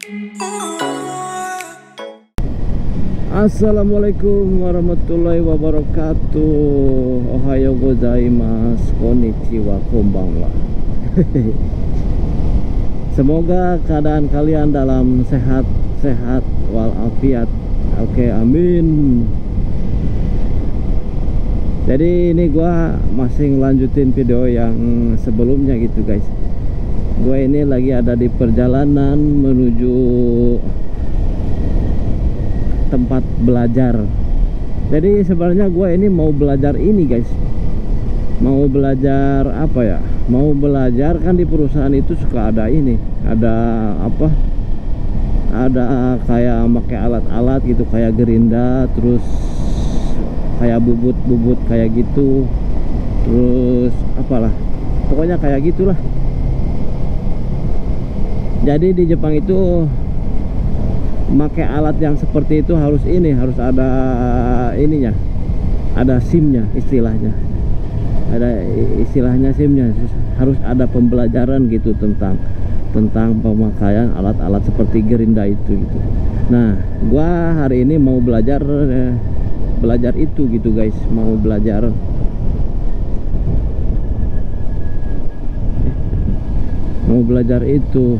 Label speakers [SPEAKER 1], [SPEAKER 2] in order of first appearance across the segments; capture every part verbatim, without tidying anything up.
[SPEAKER 1] Assalamualaikum warahmatullahi wabarakatuh. Ohayo gozaimasu, konnichiwa, konbanwa. Semoga keadaan kalian dalam sehat-sehat walafiat. Oke, amin. Jadi ini gua masih ngelanjutin video yang sebelumnya gitu guys. Gua ini lagi ada di perjalanan menuju tempat belajar. Jadi sebenarnya gue ini mau belajar ini guys, mau belajar apa ya, mau belajar kan di perusahaan itu suka ada ini, ada apa, ada kayak pakai alat-alat gitu, kayak gerinda, terus kayak bubut-bubut kayak gitu, terus apalah, pokoknya kayak gitulah. Jadi di Jepang itu pakai alat yang seperti itu harus ini, harus ada ininya, ada SIM-nya istilahnya, ada istilahnya SIM-nya, harus ada pembelajaran gitu tentang tentang pemakaian alat-alat seperti gerinda itu gitu. Nah, gua hari ini mau belajar eh, belajar itu gitu guys, mau belajar mau belajar itu.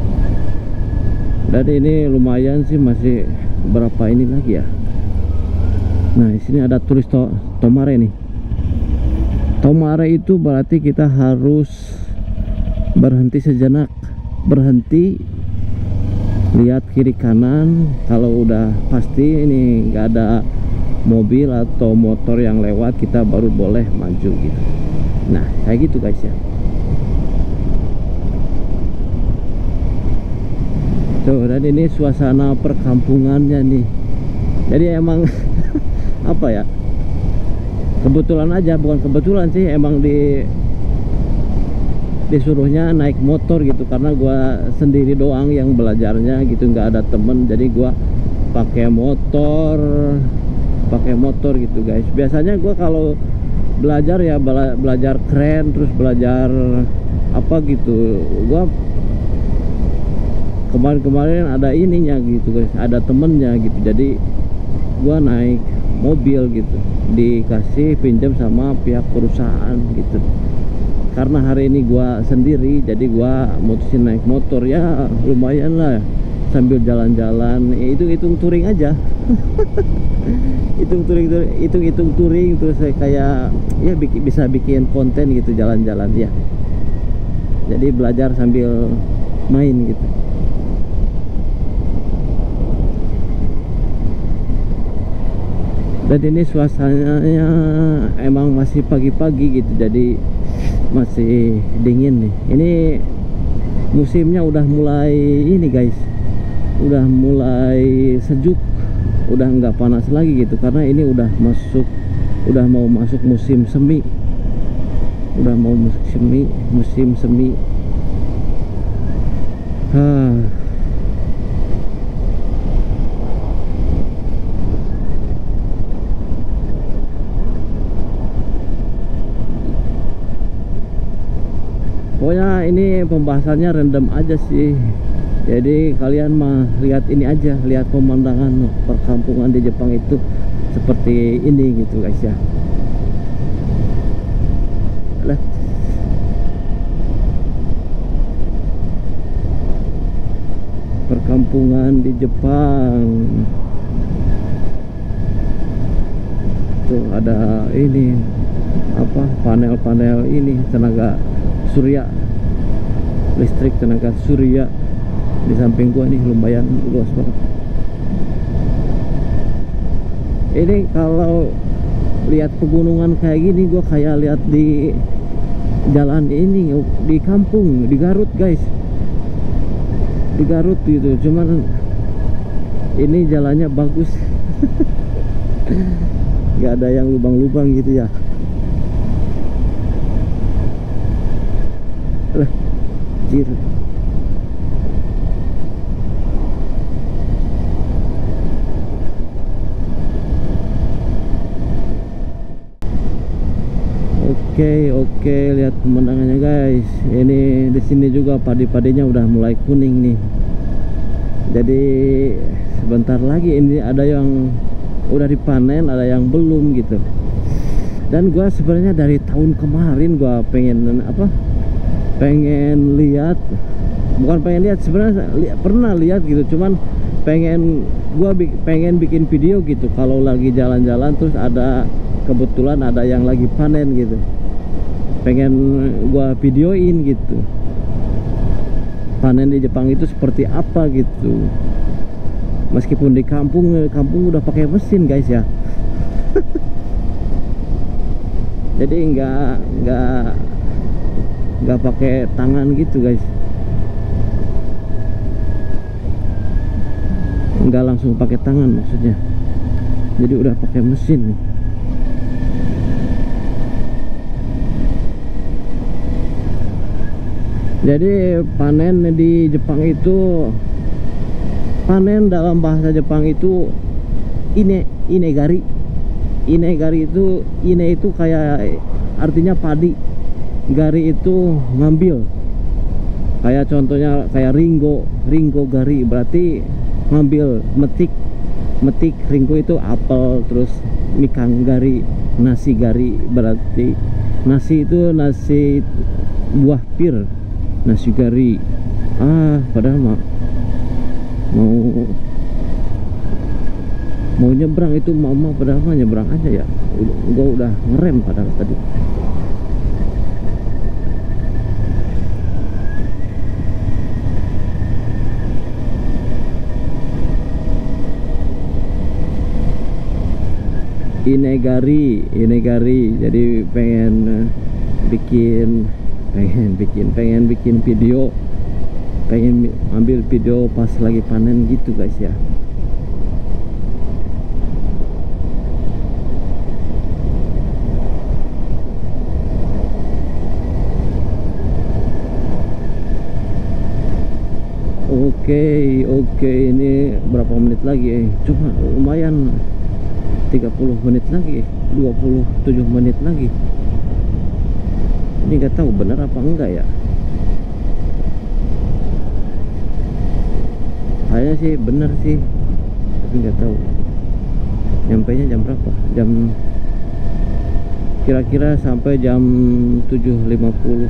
[SPEAKER 1] Dan ini lumayan sih, masih berapa ini lagi ya. Nah, di sini ada tulis to Tomare nih. Tomare itu berarti kita harus berhenti sejenak, berhenti, lihat kiri kanan. Kalau udah pasti ini nggak ada mobil atau motor yang lewat, kita baru boleh maju gitu. Nah, kayak gitu guys ya. Tuh, dan ini suasana perkampungannya nih. Jadi emang apa ya, kebetulan aja, bukan kebetulan sih, emang di disuruhnya naik motor gitu, karena gua sendiri doang yang belajarnya gitu, nggak ada temen. Jadi gua pakai motor pakai motor gitu guys. Biasanya gua kalau belajar ya bela belajar keren, terus belajar apa gitu, gua kemarin-kemarin ada ininya gitu guys, ada temennya gitu. Jadi gua naik mobil gitu, dikasih pinjam sama pihak perusahaan gitu. Karena hari ini gua sendiri, jadi gua mutusin naik motor. Ya lumayan lah, sambil jalan-jalan, hitung-hitung touring aja. hitung touring hitung-hitung touring terus saya kayak ya bikin, bisa bikin konten gitu, jalan-jalan ya. Jadi belajar sambil main gitu. Dan ini suasananya emang masih pagi-pagi gitu, jadi masih dingin nih. Ini musimnya udah mulai ini guys, udah mulai sejuk, udah nggak panas lagi gitu, karena ini udah masuk udah mau masuk musim semi, udah mau musim semi musim semi. Hah. Pokoknya ini pembahasannya random aja sih. Jadi kalian mah lihat ini aja, lihat pemandangan perkampungan di Jepang itu seperti ini gitu guys ya. Alah. Perkampungan di Jepang. Tuh ada ini apa, panel-panel ini tenaga surya, listrik tenaga surya. Di samping gua nih lumayan luas banget. Ini kalau lihat pegunungan kayak gini, gua kayak lihat di jalan ini di kampung di Garut guys, di Garut gitu. Cuman ini jalannya bagus. Gak ada yang lubang-lubang gitu ya. Lah, jir. Oke, oke, lihat pemandangannya guys. Ini di sini juga padi-padinya udah mulai kuning nih. Jadi sebentar lagi ini ada yang udah dipanen, ada yang belum gitu. Dan gua sebenarnya dari tahun kemarin gua pengen apa pengen lihat, bukan pengen lihat sebenarnya, li, pernah lihat gitu, cuman pengen gua bi pengen bikin video gitu kalau lagi jalan-jalan terus ada kebetulan ada yang lagi panen gitu, pengen gua videoin gitu panen di Jepang itu seperti apa gitu. Meskipun di kampung kampung udah pakai mesin guys ya. Jadi nggak nggak nggak pakai tangan gitu guys, nggak langsung pakai tangan maksudnya, jadi udah pakai mesin nih. Jadi panen di Jepang itu, panen dalam bahasa Jepang itu ine inegari. Inegari itu, ine itu kayak artinya padi, gari itu ngambil. Kayak contohnya kayak ringgo, ringgo gari berarti ngambil, metik. Metik ringgo itu apel, terus mikang gari, nasi gari berarti nasi itu nasi buah pir, nasi gari. Ah, padahal mah mau mau nyebrang itu mama, padahal mah nyebrang aja ya. Gua udah ngerem padahal tadi. Inegari, inegari. Jadi pengen bikin pengen bikin pengen bikin video, pengen ambil video pas lagi panen gitu guys ya. Oke, oke, ini berapa menit lagi? Cuma lumayan, tiga puluh menit lagi, dua puluh tujuh menit lagi. Ini nggak tahu benar apa enggak ya. Kayaknya sih benar sih, tapi nggak tahu. Nyampainya jam berapa? Jam kira-kira sampai jam tujuh lima puluh.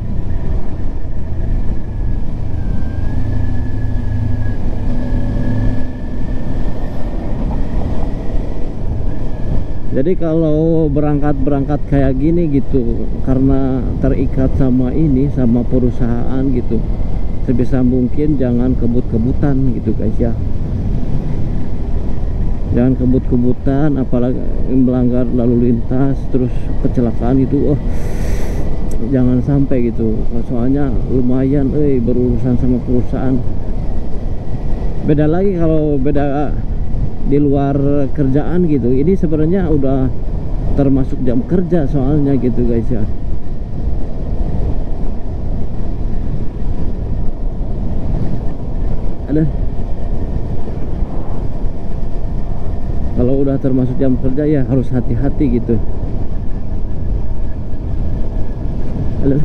[SPEAKER 1] Jadi kalau berangkat-berangkat kayak gini gitu, karena terikat sama ini, sama perusahaan gitu, sebisa mungkin jangan kebut-kebutan gitu guys ya. Jangan kebut-kebutan, apalagi melanggar lalu lintas terus kecelakaan itu, oh jangan sampai gitu. Soalnya lumayan eh berurusan sama perusahaan. Beda lagi kalau beda di luar kerjaan gitu, ini sebenarnya udah termasuk jam kerja soalnya gitu guys ya. Ada kalau udah termasuk jam kerja ya harus hati-hati gitu. Ada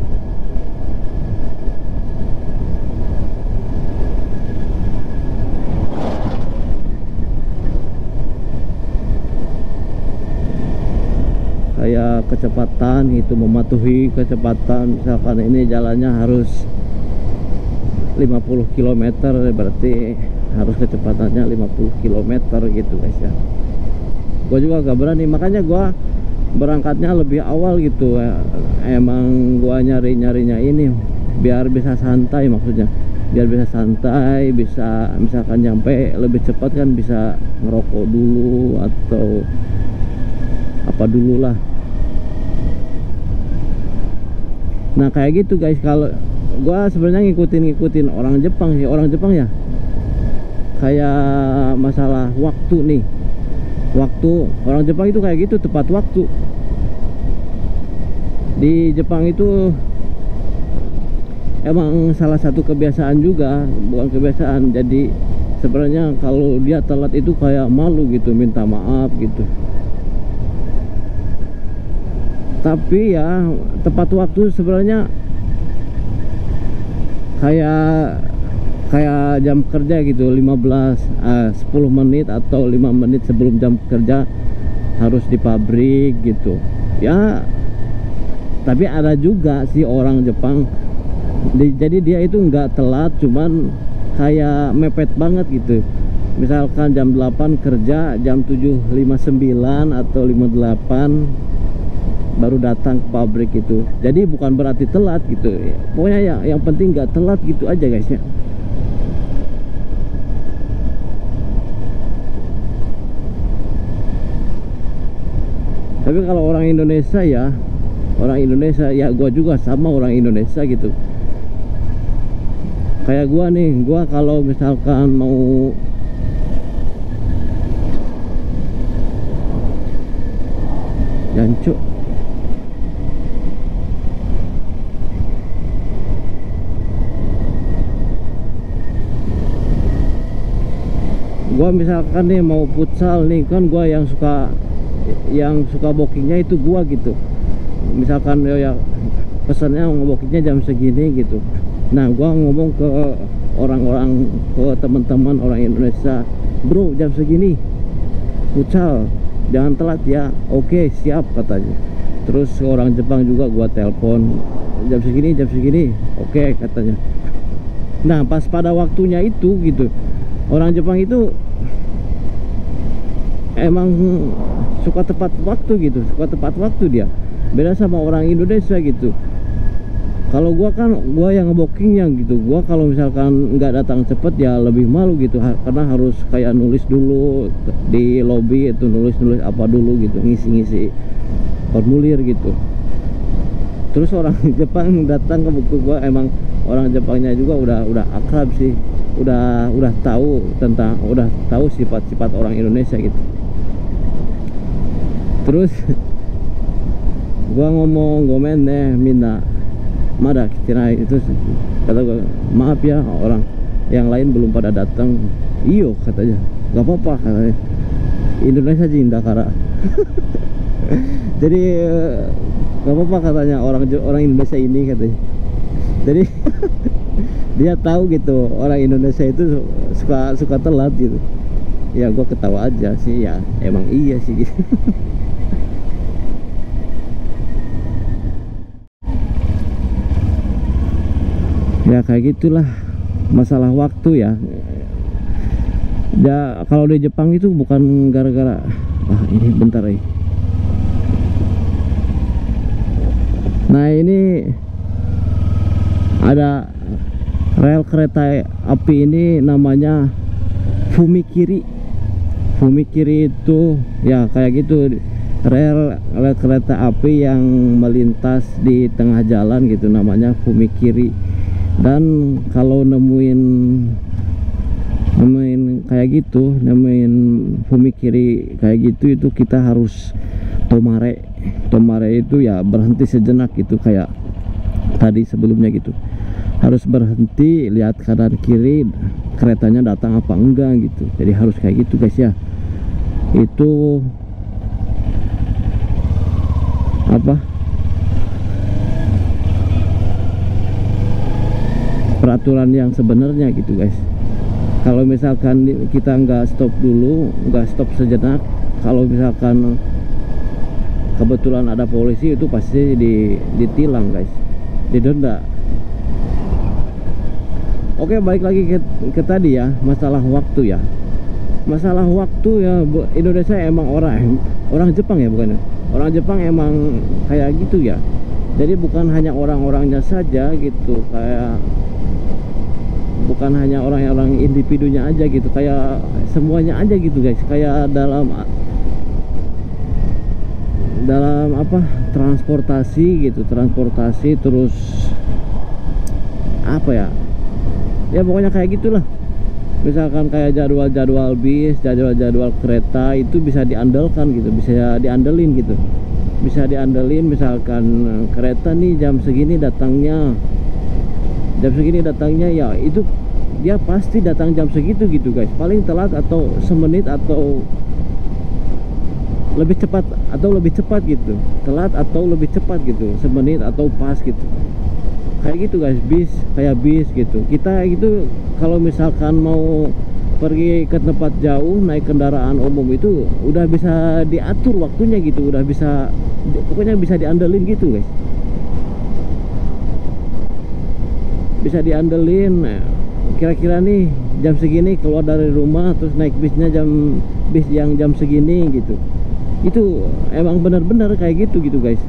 [SPEAKER 1] kayak kecepatan itu, mematuhi kecepatan. Misalkan ini jalannya harus lima puluh kilometer, berarti harus kecepatannya lima puluh kilometer gitu guys ya. Gue juga gak berani, makanya gue berangkatnya lebih awal gitu. Emang gue nyari-nyarinya ini biar bisa santai, maksudnya biar bisa santai, bisa misalkan nyampe lebih cepat kan, bisa ngerokok dulu atau apa dulu lah. Nah kayak gitu guys. Kalau gua sebenarnya ngikutin-ngikutin orang Jepang sih, orang Jepang ya kayak masalah waktu nih, waktu orang Jepang itu kayak gitu, tepat waktu. Di Jepang itu emang salah satu kebiasaan juga, bukan kebiasaan, jadi sebenarnya kalau dia telat itu kayak malu gitu, minta maaf gitu. Tapi ya tepat waktu sebenarnya kayak kayak jam kerja gitu, lima belas uh, sepuluh menit atau lima menit sebelum jam kerja harus di pabrik gitu ya. Tapi ada juga sih orang Jepang di, jadi dia itu nggak telat, cuman kayak mepet banget gitu. Misalkan jam delapan kerja, jam tujuh lima puluh sembilan atau lima puluh delapan baru datang ke pabrik gitu. Jadi bukan berarti telat gitu ya. Pokoknya ya, yang penting nggak telat gitu aja guys ya. Tapi kalau orang Indonesia ya, orang Indonesia ya, gua juga sama orang Indonesia gitu. Kayak gua nih, gua kalau misalkan mau jancuk, gua misalkan nih mau futsal nih, kan gua yang suka yang suka bookingnya itu gua gitu. Misalkan ya pesannya ngebookingnya jam segini gitu. Nah gua ngomong ke orang-orang, ke teman-teman orang Indonesia, bro jam segini futsal, jangan telat ya. Oke siap katanya. Terus orang Jepang juga gua telepon, jam segini jam segini oke katanya. Nah pas pada waktunya itu gitu, orang Jepang itu emang suka tepat waktu gitu, suka tepat waktu dia. Beda sama orang Indonesia gitu. Kalau gua kan gua yang ngebookingnya gitu, gua kalau misalkan nggak datang cepet ya lebih malu gitu, karena harus kayak nulis dulu di lobby itu, nulis-nulis apa dulu gitu, ngisi-ngisi formulir gitu. Terus orang Jepang datang ke buku gua, emang orang Jepangnya juga udah udah akrab sih, udah udah tahu tentang, udah tahu sifat-sifat orang Indonesia gitu. Terus gua ngomong gomen deh minta mada kira itu, kata gua maaf ya orang yang lain belum pada datang. Iyo katanya, gak apa-apa katanya, Indonesia jinda kara. Jadi gak apa-apa katanya, orang orang Indonesia ini katanya. Jadi dia tahu gitu orang Indonesia itu suka suka telat gitu. Ya gua ketawa aja sih, ya emang iya sih gitu. Ya kayak gitulah masalah waktu ya. Ya kalau di Jepang itu bukan gara-gara ah ini bentar ya. Nah ini ada rel kereta api ini namanya Fumikiri. Fumikiri itu ya kayak gitu, rel, rel kereta api yang melintas di tengah jalan gitu, namanya Fumikiri. Dan kalau nemuin nemuin kayak gitu, nemuin Fumikiri kayak gitu, itu kita harus tomare. Tomare itu ya berhenti sejenak gitu, kayak tadi sebelumnya gitu. Harus berhenti, lihat kanan kiri keretanya datang apa enggak gitu. Jadi harus kayak gitu guys ya. Itu apa? Peraturan yang sebenarnya gitu guys. Kalau misalkan kita nggak stop dulu, nggak stop sejenak, kalau misalkan kebetulan ada polisi, itu pasti ditilang guys, didenda. Oke, balik lagi ke, ke tadi ya, masalah waktu ya. Masalah waktu ya, Indonesia emang orang orang Jepang ya, bukan? Orang Jepang emang kayak gitu ya. Jadi bukan hanya orang-orangnya saja gitu, kayak bukan hanya orang-orang individunya aja gitu, kayak semuanya aja gitu guys. Kayak dalam dalam apa transportasi gitu, transportasi terus apa ya, ya pokoknya kayak gitulah. Misalkan kayak jadwal-jadwal bis, jadwal-jadwal kereta itu bisa diandalkan gitu, bisa diandelin gitu, bisa diandelin. Misalkan kereta nih jam segini datangnya, jam segini datangnya, ya itu dia pasti datang jam segitu gitu guys. Paling telat atau semenit atau lebih cepat, atau lebih cepat gitu, telat atau lebih cepat gitu, semenit atau pas gitu. kayak gitu guys, bis kayak bis gitu. Kita itu kalau misalkan mau pergi ke tempat jauh naik kendaraan umum itu udah bisa diatur waktunya gitu, udah bisa, pokoknya bisa diandelin gitu guys, bisa diandelin. Kira-kira nih jam segini keluar dari rumah, terus naik bisnya jam bis yang jam segini gitu. Itu emang benar-benar kayak gitu gitu guys.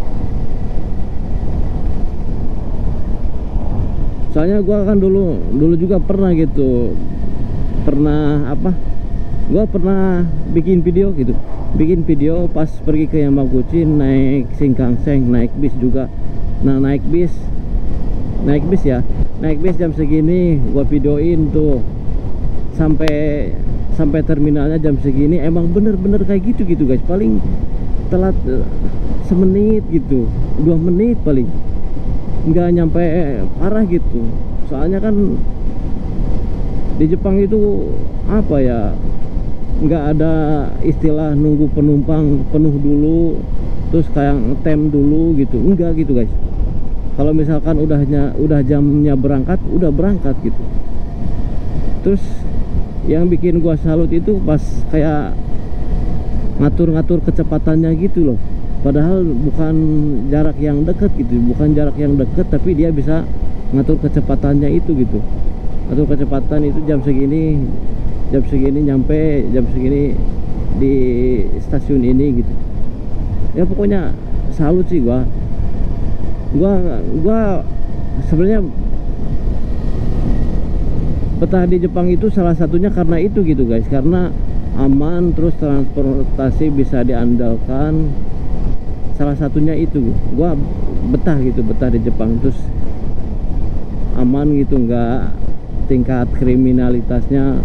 [SPEAKER 1] Soalnya gua kan dulu dulu juga pernah gitu, pernah apa, gua pernah bikin video gitu, bikin video pas pergi ke Yamaguchi naik Shinkansen, naik bis juga. Nah naik bis naik bis ya naik bis jam segini gua videoin tuh sampai sampai terminalnya jam segini. Emang bener-bener kayak gitu gitu guys, paling telat semenit gitu, dua menit paling, nggak nyampe parah gitu. Soalnya kan di Jepang itu apa ya, nggak ada istilah nunggu penumpang penuh dulu terus kayak ngetem dulu gitu, enggak gitu guys. Kalau misalkan udahnya udah jamnya berangkat, udah berangkat gitu. Terus yang bikin gua salut itu pas kayak ngatur-ngatur kecepatannya gitu loh, padahal bukan jarak yang dekat gitu, bukan jarak yang dekat tapi dia bisa ngatur kecepatannya itu gitu. Atau kecepatan itu jam segini jam segini nyampe jam segini di stasiun ini gitu ya. Pokoknya salut sih gua gua gua sebenarnya betah di Jepang itu salah satunya karena itu gitu guys, karena aman, terus transportasi bisa diandalkan, salah satunya itu gua betah gitu, betah di Jepang. Terus aman gitu, nggak, tingkat kriminalitasnya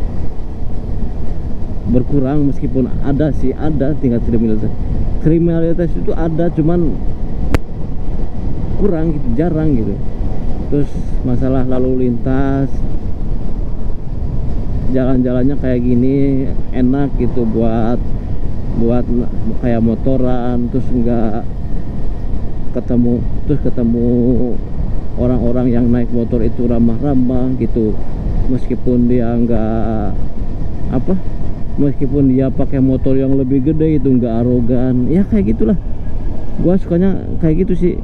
[SPEAKER 1] berkurang, meskipun ada sih, ada tingkat kriminalitas kriminalitas itu ada, cuman kurang gitu, jarang gitu. Terus masalah lalu lintas, jalan-jalannya kayak gini enak gitu buat buat kayak motoran, terus enggak ketemu terus ketemu orang-orang yang naik motor itu ramah-ramah gitu, meskipun dia enggak apa meskipun dia pakai motor yang lebih gede itu enggak arogan ya, kayak gitulah. Gua sukanya kayak gitu sih.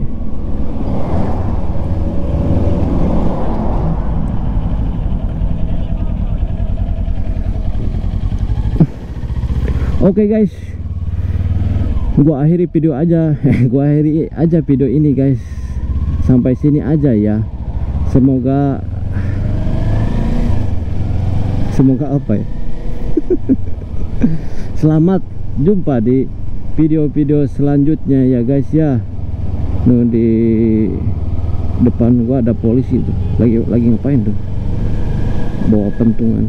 [SPEAKER 1] Oke okay guys, gua akhiri video aja gua akhiri aja video ini guys, sampai sini aja ya. Semoga semoga apa ya selamat jumpa di video-video selanjutnya ya guys ya. Nuh, di depan gua ada polisi tuh, lagi lagi ngapain tuh, bawa pentungan.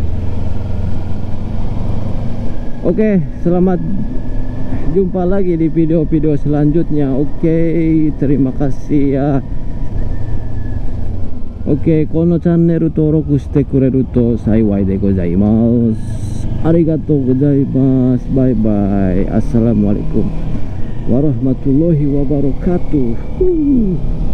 [SPEAKER 1] Oke, selamat jumpa lagi di video-video selanjutnya. Oke, terima kasih ya. Oke, kono channel登録してくれると幸いでございます。ありがとうございます。バイバイ。Assalamualaikum warahmatullahi wabarakatuh.